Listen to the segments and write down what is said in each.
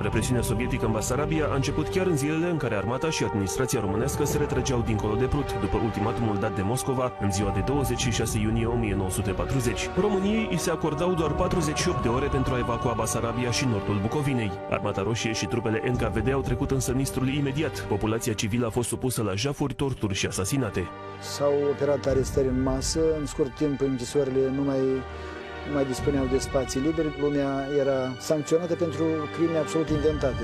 Represiunea sovietică în Basarabia a început chiar în zilele în care armata și administrația românească se retrăgeau dincolo de Prut, după ultimatumul dat de Moscova în ziua de 26 iunie 1940. României îi se acordau doar 48 de ore pentru a evacua Basarabia și nordul Bucovinei. Armata Roșie și trupele NKVD au trecut însă Nistrul imediat. Populația civilă a fost supusă la jafuri, torturi și asasinate. S-au operat arestări în masă, în scurt timp închisorile nu mai dispuneau de spații libere, lumea era sancționată pentru crime absolut inventate.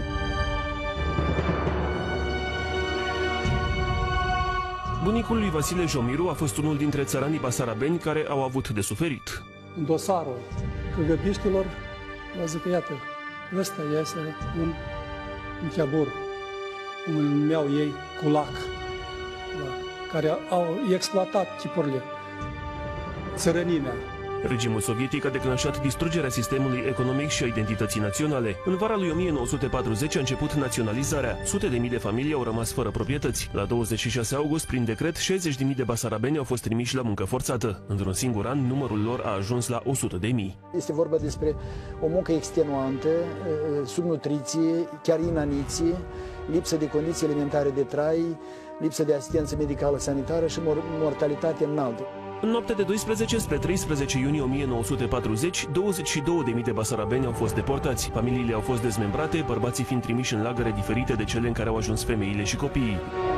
Bunicul lui Vasile Jomiru a fost unul dintre țăranii basarabeni care au avut de suferit. În dosarul căgăbiștilor, vă zic că iată, ăsta este un chiabur, cum îl numeau ei, culac, care au exploatat tipurile, țărănimea. Regimul sovietic a declanșat distrugerea sistemului economic și a identității naționale. În vara lui 1940 a început naționalizarea. Sute de mii de familii au rămas fără proprietăți. La 26 august, prin decret, 60.000 de basarabeni au fost trimiși la muncă forțată. Într-un singur an, numărul lor a ajuns la 100.000. Este vorba despre o muncă extenuantă, subnutriție, chiar inaniție, lipsă de condiții elementare de trai, lipsă de asistență medicală sanitară și mortalitate înaltă. În noaptea de 12 spre 13 iunie 1940, 22.000 de basarabeni au fost deportați. Familiile au fost dezmembrate, bărbații fiind trimiși în lagăre diferite de cele în care au ajuns femeile și copiii.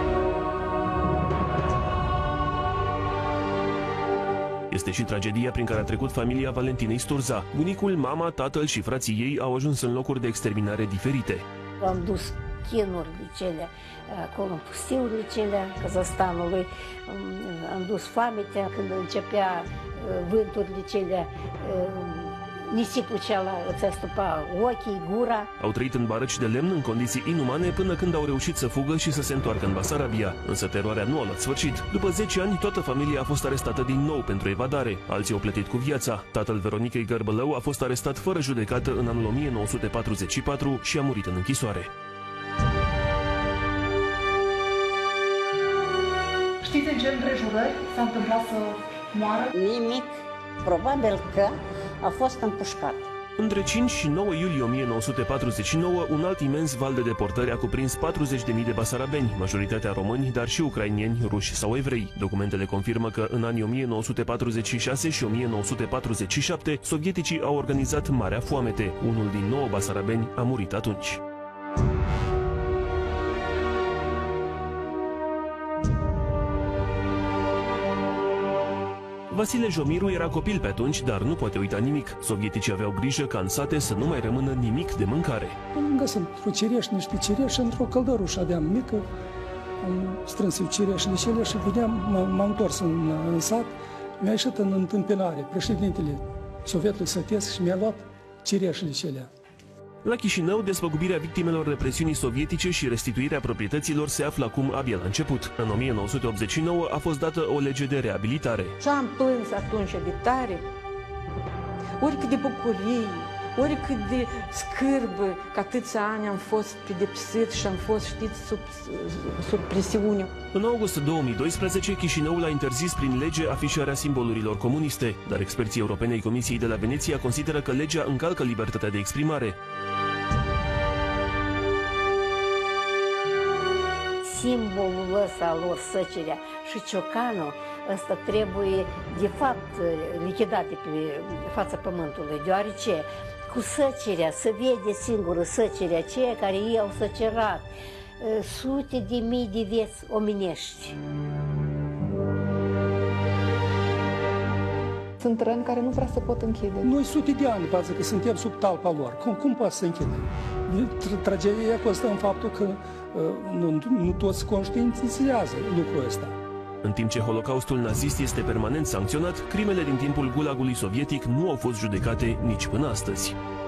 Este și tragedia prin care a trecut familia Valentinei Sturza. Bunicul, mama, tatăl și frații ei au ajuns în locuri de exterminare diferite. Am dus chinurile cele, acolo în pustiurile cele Kazahstanului, am dus foametea când începea vânturile cele, nisipul acela îți astupa ochii, gura. Au trăit în barăci de lemn în condiții inumane până când au reușit să fugă și să se întoarcă în Basarabia. Însă teroarea nu a luat sfârșit. După 10 ani, toată familia a fost arestată din nou pentru evadare. Alții au plătit cu viața. Tatăl Veronicei Gărbălău a fost arestat fără judecată în anul 1944 și a murit în închisoare. Știți în ce împrejurări s-a întâmplat să moară? Nimic. Probabil că a fost împușcat. Între 5 și 9 iulie 1949, un alt imens val de deportări a cuprins 40.000 de basarabeni, majoritatea români, dar și ucraineni, ruși sau evrei. Documentele confirmă că în anii 1946 și 1947, sovieticii au organizat Marea Foamete. Unul din 9 basarabeni a murit atunci. Vasile Jomiru era copil pe atunci, dar nu poate uita nimic. Sovieticii aveau grijă ca în sate să nu mai rămână nimic de mâncare. Am găsit niște cireși într-o căldărușă aveam mică, am strâns cireșile cele și vedeam, m-am întors în sat, mi-a ieșit în întâmpinare președintele Sovietului Sătesc și mi-a luat cireșile cele. La Chișinău, despăgubirea victimelor represiunii sovietice și restituirea proprietăților se află acum abia la început. În 1989 a fost dată o lege de reabilitare. Și am plâns atunci de tare, oricât de bucurie, oricât de scârbă, că atâția ani am fost pedepsit și am fost, știți, sub presiune. În august 2012, Chișinăul a interzis prin lege afișarea simbolurilor comuniste, dar experții europeni ai Comisiei de la Veneția consideră că legea încalcă libertatea de exprimare. Simbolul ăsta lor, săcerea și ciocanul, ăsta trebuie, de fapt, lichidate pe fața pământului, deoarece cu săcerea se vede singură săcerea aceea care ei au săcerat sute de mii de vieți omenești. Sunt răni care nu prea se pot închide. Noi sute de ani, față că suntem sub talpa lor. Cum poate să închide? Tragedia constă în faptul că nu toți conștientizează lucrul ăsta. În timp ce Holocaustul nazist este permanent sancționat, crimele din timpul Gulagului sovietic nu au fost judecate nici până astăzi.